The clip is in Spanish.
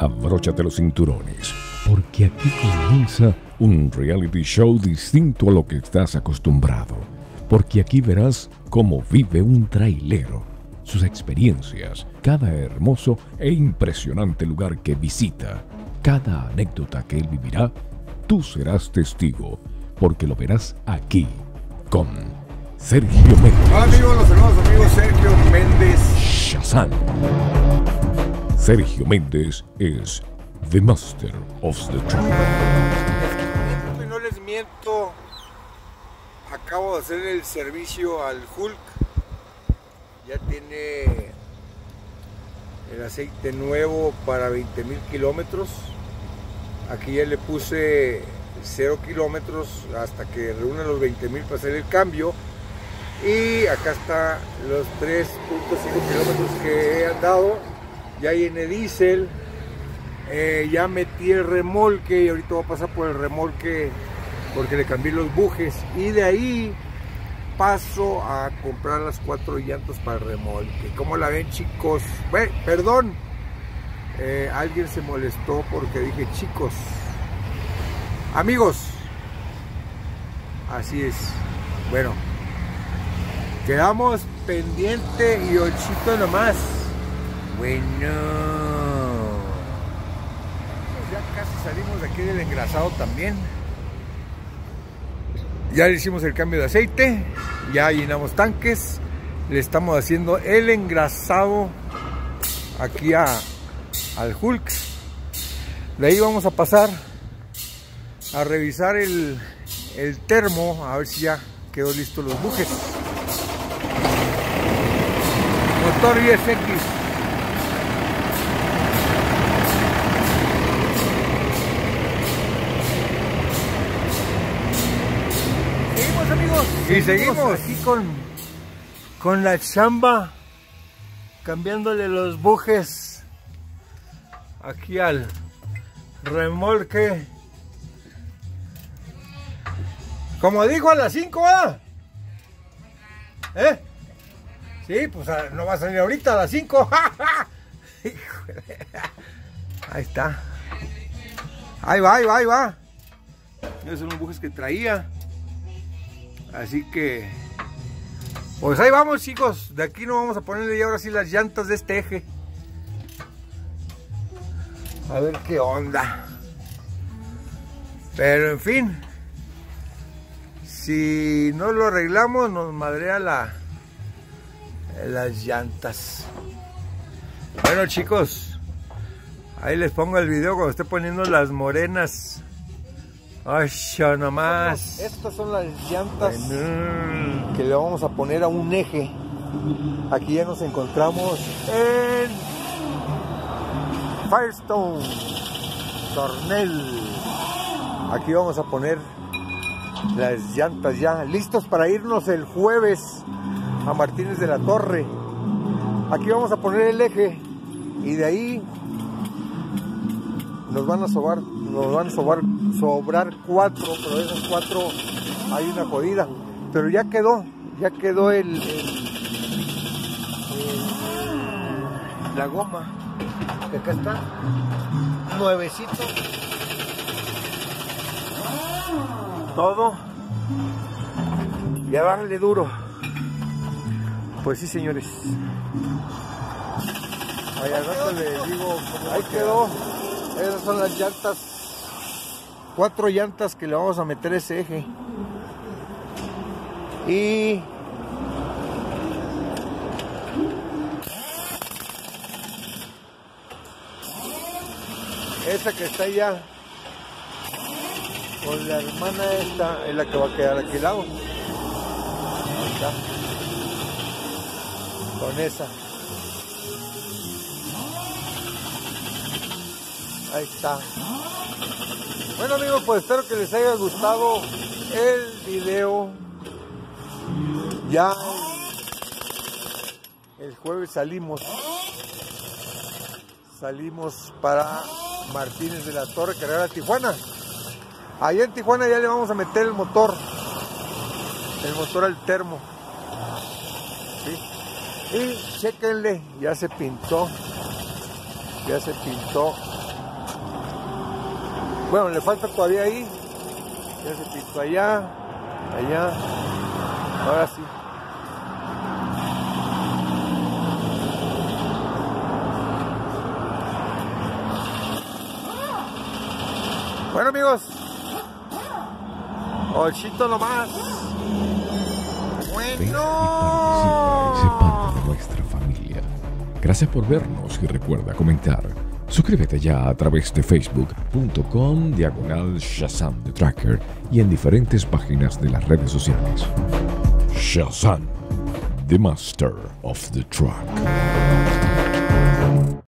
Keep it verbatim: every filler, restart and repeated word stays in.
abróchate los cinturones, porque aquí comienza un reality show distinto a lo que estás acostumbrado, porque aquí verás cómo vive un trailero, sus experiencias, cada hermoso e impresionante lugar que visita, cada anécdota que él vivirá, tú serás testigo, porque lo verás aquí, con Sergio Méndez. Hola amigos, los hermanos amigos Sergio Méndez Shazam. Sergio Méndez es The Master of the Truth. No les miento, acabo de hacer el servicio al Hulk. Ya tiene el aceite nuevo para veinte mil kilómetros. Aquí ya le puse cero kilómetros hasta que reúna los veinte mil para hacer el cambio. Y acá está los tres punto cinco kilómetros que he andado. Ya llené diésel, eh, ya metí el remolque y ahorita voy a pasar por el remolque porque le cambié los bujes. Y de ahí paso a comprar las cuatro llantas para el remolque. ¿Cómo la ven, chicos? Bueno, perdón, eh, alguien se molestó porque dije chicos. Amigos, así es. Bueno, quedamos pendiente y ochito nomás. Bueno, ya casi salimos de aquí del engrasado también. Ya le hicimos el cambio de aceite, ya llenamos tanques, le estamos haciendo el engrasado aquí a, al Hulk. De ahí vamos a pasar a revisar el, el termo, a ver si ya quedó listo los bujes. Motor I S X. Seguimos amigos. Y seguimos aquí con, con la chamba, cambiándole los bujes aquí al remolque. Como dijo, a las cinco, ¿ah? ¿Eh? Sí, pues no va a salir ahorita a las cinco. Ahí está. Ahí va, ahí va, ahí va. Esos son los bujes que traía. Así que, pues ahí vamos, chicos. De aquí no vamos a ponerle ya ahora sí las llantas de este eje. A ver qué onda. Pero en fin, si no lo arreglamos nos madrea la, las llantas. Bueno, chicos, ahí les pongo el video cuando esté poniendo las morenas. Ay, ya nomás. Estas son las llantas bueno. que le vamos a poner a un eje. Aquí ya nos encontramos en Firestone Tornel. Aquí vamos a poner las llantas ya listos para irnos el jueves a Martínez de la Torre. Aquí vamos a poner el eje y de ahí nos van a sobar, nos van a sobar, sobrar cuatro, pero de esas cuatro hay una jodida. Pero ya quedó, ya quedó el, el, el la goma, que acá está, nuevecito. Todo. Y a darle duro. Pues sí, señores. Ahí al rato les digo, ahí quedó. Esas son las llantas. Cuatro llantas que le vamos a meter a ese eje. Y esa que está allá con la hermana esta es la que va a quedar aquí al lado. Ahí está. Con esa. Ahí está. Bueno amigos, pues espero que les haya gustado el video. Ya el jueves salimos. Salimos para Martínez de la Torre, cargar a Tijuana. Allá en Tijuana ya le vamos a meter el motor. El motor al termo. ¿Sí? Y chéquenle, ya se pintó. Ya se pintó Bueno, le falta todavía ahí. Ya se pintó allá, allá. Ahora sí. Bueno, amigos. Ochito nomás. Ven y participa y sé parte de nuestra familia. Gracias por vernos y recuerda comentar. Suscríbete ya a través de facebook punto com diagonal Shazam The Tracker y en diferentes páginas de las redes sociales. Shazam, the master of the track.